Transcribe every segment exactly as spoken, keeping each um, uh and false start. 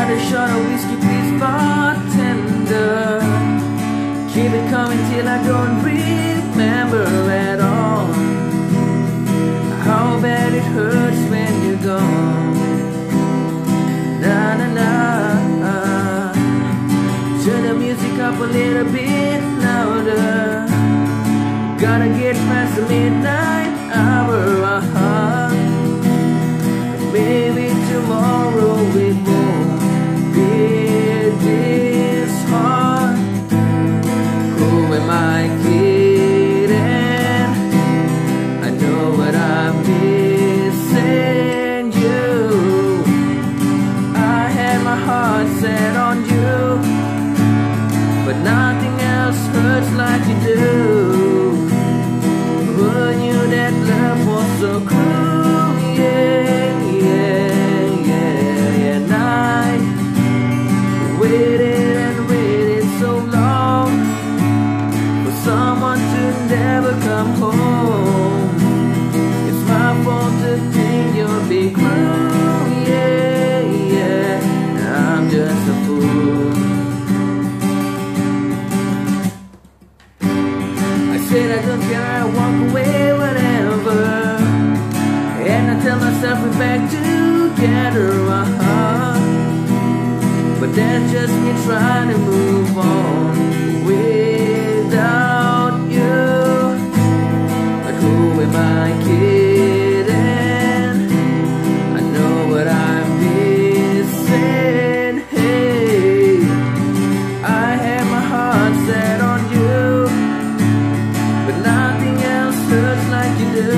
Another shot of whiskey, please, bartender. Keep it coming till I don't remember at all how bad it hurts when you're gone. Na na na. Turn the music up a little bit louder. Gotta get past the midnight hour. Uh-huh. Maybe tomorrow it won't be this hard. Who am I kidding? I know what I'm missing. You, I had my heart set on you, but nothing else hurts like you do. Who knew that love was so cruel? Yeah, yeah, yeah. And I waited and waited so long for someone to never come home. It's my fault to think you'll be cruel. Yeah, yeah. I'm just a fool. I said I don't care, I walk away, whatever. And I tell myself we're back together, uh-huh. But that's just me trying to move on without you. But who am I kidding? I know what I'm missing. Hey, I had my heart set on you, but nothing else hurts like you do.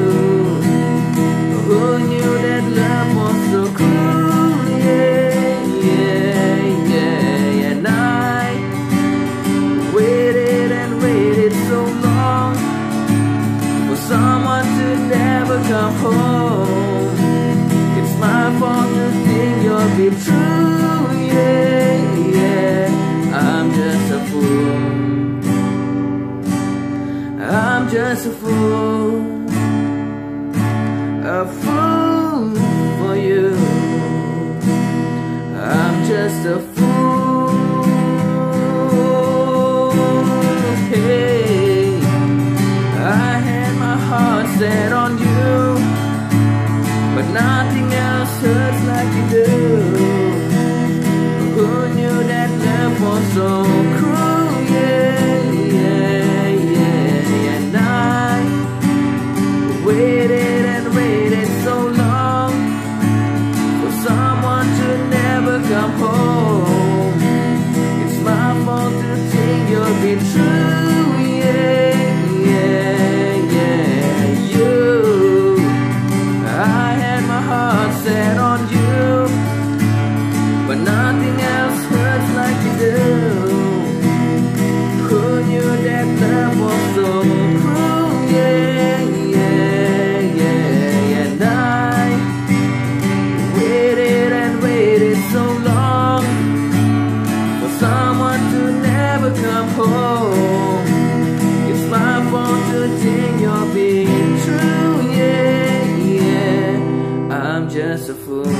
Who knew that love was so cruel? Yeah, yeah, yeah. And I waited and waited so long for someone to never come home. It's my fault to think you'll be true. Yeah, yeah. I'm just a fool. I'm just a fool. A fool for you. I'm just a fool. Hey, I had my heart set on you, but nothing else hurts like you do. Who knew that love was so cruel? Yeah, yeah, yeah. And I waited and waited so long for someone to never come home. It's my fault to think you'll be true. Yeah, yeah, yeah. You, I had my heart set on you, but nothing else hurts like you do. Who knew that love was so cruel? Yeah, yeah, yeah. And I waited and waited so long for someone to never come home. It's my fault to think you're being true. Yeah, yeah. I'm just a fool.